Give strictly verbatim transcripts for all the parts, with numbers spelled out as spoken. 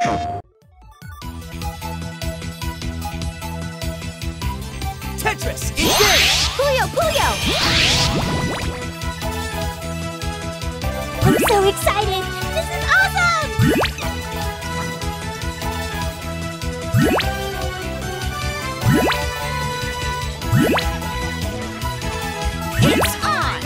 Tetris, engage! Puyo, Puyo! I'm so excited! This is awesome! It's on!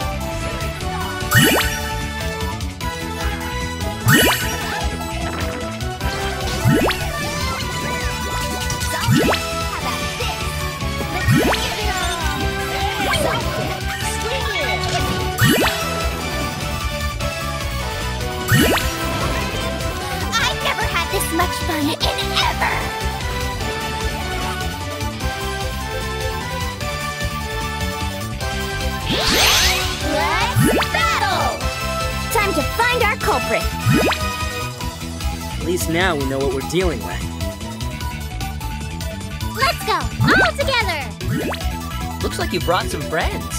I've never had this much fun in ever! Let's battle! Time to find our culprit. At least now we know what we're dealing with. Let's go! All together! Looks like you brought some friends.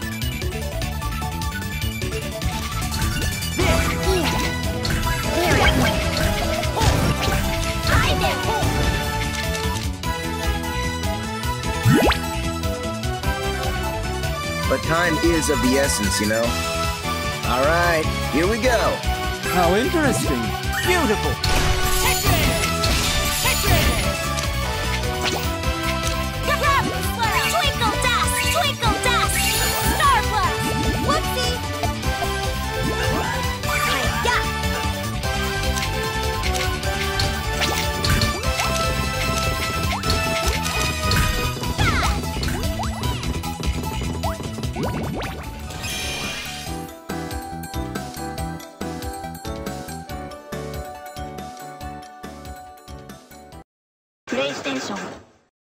But time is of the essence, you know? All right, here we go. How interesting. Beautiful! Tetris! Tetris! Twinkle dust! Twinkle dust! Star Plus! Whoopsie! Hi-ya! PlayStation